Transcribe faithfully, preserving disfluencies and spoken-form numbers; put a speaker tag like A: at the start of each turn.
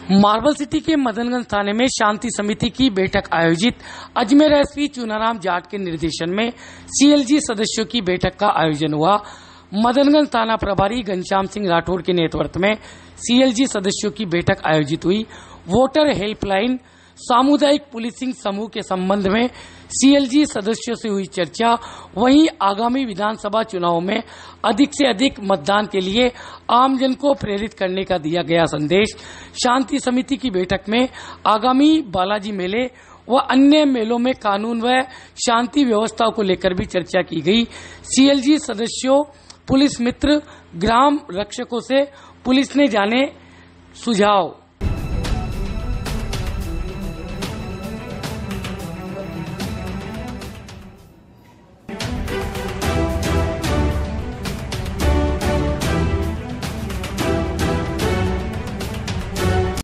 A: Marble city के मदनगंज थाने में शांति समिति की बैठक आयोजित। अजमेर एसपी चुनाराम जाट के निर्देशन में सीएलजी सदस्यों की बैठक का आयोजन हुआ। मदनगंज थाना प्रभारी घनश्याम सिंह राठौड़ के नेतृत्व में सीएलजी सदस्यों की बैठक आयोजित हुई। वोटर हेल्पलाइन सामुदायिक पुलिसिंग समूह के संबंध में सीएलजी सदस्यों से हुई चर्चा। वहीं आगामी विधानसभा चुनाव में अधिक से अधिक मतदान के लिए आमजन को प्रेरित करने का दिया गया संदेश। शांति समिति की बैठक में आगामी बालाजी मेले व अन्य मेलों में कानून व शांति व्यवस्था को लेकर भी चर्चा की गई। सीएलजी सदस्यों, पुलिस मित्र, ग्राम रक्षकों से पुलिस ने जाने सुझाव।